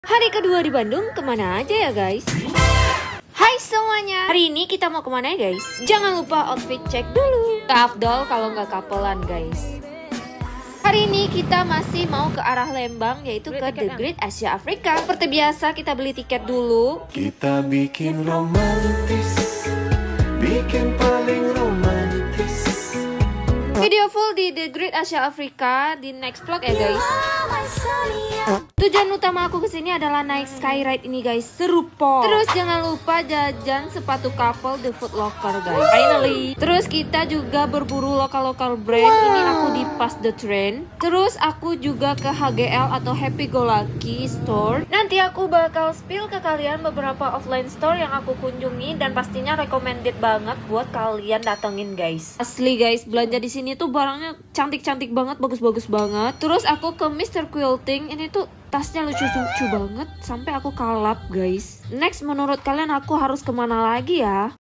Hari kedua di Bandung, kemana aja ya guys? Hai semuanya, hari ini kita mau kemana ya guys? Jangan lupa outfit cek dulu. Ke Afdol kalau nggak kapelan guys. Hari ini kita masih mau ke arah Lembang, yaitu ke The Great Asia Africa. Seperti biasa kita beli tiket dulu. Kita bikin romantis, bikin paling romantis. Video full di The Great Asia Africa di next vlog ya guys. Tujuan utama aku kesini adalah naik skyride ini guys, seru po. Terus jangan lupa jajan sepatu couple The Foot Locker guys. Finally. Terus kita juga berburu lokal brand. Ini aku di Pas The Train. Terus aku juga ke HGL atau Happy Go Lucky Store. Nanti aku bakal spill ke kalian beberapa offline store yang aku kunjungi dan pastinya recommended banget buat kalian datengin guys. Asli guys, belanja di sini tuh barangnya cantik-cantik banget, bagus-bagus banget. Terus aku ke Mr. Quilting, ini tuh tasnya lucu-lucu banget sampai aku kalap guys. Next, menurut kalian aku harus kemana lagi ya?